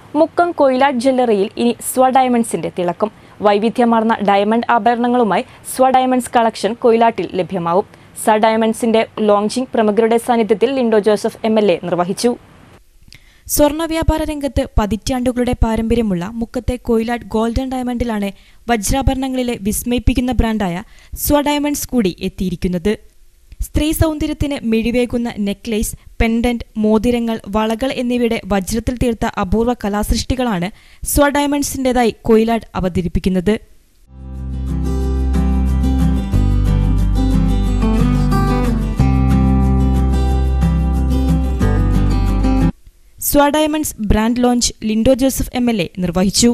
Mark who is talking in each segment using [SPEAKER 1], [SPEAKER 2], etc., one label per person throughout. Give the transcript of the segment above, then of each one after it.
[SPEAKER 1] മുക്കം കൊയിലാട്ട് ജ്വല്ലറിയിൽ ഇനി സ്വഡയമണ്ട്സിന്റെ തിളക്കം. വൈവിധ്യമാർന്ന ഡയമണ്ട് ആഭരണങ്ങളുമായി സ്വഡയമണ്ട്സ് കളക്ഷൻ കൊയിലാട്ടിൽ ലഭ്യമാവും. സ്വഡയമണ്ട്സിന്റെ ലോഞ്ചിംഗ് പ്രമുഖരുടെ സാന്നിധ്യത്തിൽ ലിൻഡോ ജോസഫ് MLA നിർവഹിച്ചു. സ്വർണ്ണ വ്യാപാര രംഗത്ത് പതിറ്റാണ്ടുകളുടെ പാരമ്പര്യമുള്ള മുക്കത്തെ കൊയിലാട്ട് ഗോൾഡൻ ഡയമണ്ടിലാണ് വജ്രാഭരണങ്ങളിലെ വിസ്മയിപ്പിക്കുന്ന ബ്രാൻഡായ സ്വഡയമണ്ട്സ് കൂടി എത്തിയിരിക്കുന്നത്. സ്ത്രീ സൗന്ദര്യത്തിന് മിഴിവേകുന്ന നെക്ലേസ്, പെൻഡന്റ്, മോതിരങ്ങൾ, വളകൾ എന്നിവയുടെ വജ്രത്തിൽ തീർത്ത അപൂർവ കലാസൃഷ്ടികളാണ് സ്വഡയമണ്ട്സിന്റേതായി കൊയിലാട്ട് അവതരിപ്പിക്കുന്നത്. Swa Diamonds brand launch Linto Joseph MLA നിർവഹിച്ചു.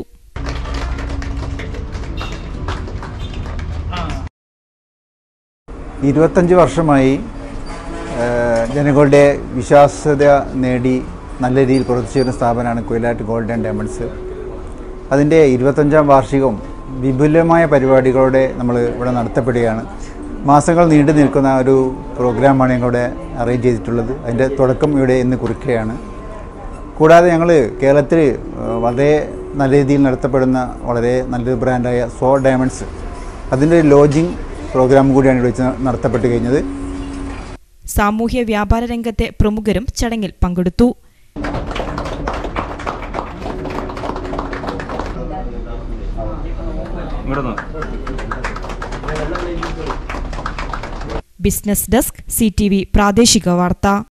[SPEAKER 2] വർഷമായി ജനങ്ങളുടെ വിശ്വാസ്യത നേടി നല്ല രീതിയിൽ പ്രവർത്തിച്ചു വരുന്ന സ്ഥാപനമാണ് കൊയിലാട്ട് ഗോൾഡ് ആൻഡ് ഡയമണ്ട്സ്. അതിൻ്റെ 25ാം വാർഷികവും വിപുലമായ പരിപാടികളോടെ നമ്മൾ ഇവിടെ നടത്തപ്പെടുകയാണ്. മാസങ്ങൾ നീണ്ടു നിൽക്കുന്ന ഒരു പ്രോഗ്രാമാണ് ഞങ്ങളിവിടെ അറേഞ്ച് ചെയ്തിട്ടുള്ളത്. അതിൻ്റെ തുടക്കം ഇവിടെ ഇന്ന് കുറിക്കുകയാണ്. കൂടാതെ ഞങ്ങൾ കേരളത്തിൽ വളരെ നല്ല രീതിയിൽ നടത്തപ്പെടുന്ന വളരെ നല്ലൊരു ബ്രാൻഡായ സ്വഡയമണ്ട്സ് അതിൻ്റെ ഒരു ലോഞ്ചിങ് പ്രോഗ്രാം കൂടിയാണ് ഇവിടെ വെച്ച് നടത്തപ്പെട്ട് കഴിഞ്ഞത്.
[SPEAKER 1] സാമൂഹ്യ വ്യാപാര രംഗത്തെ പ്രമുഖരും ചടങ്ങിൽ പങ്കെടുത്തു. ബിസിനസ് ഡെസ്ക് CTV പ്രാദേശിക വാർത്ത.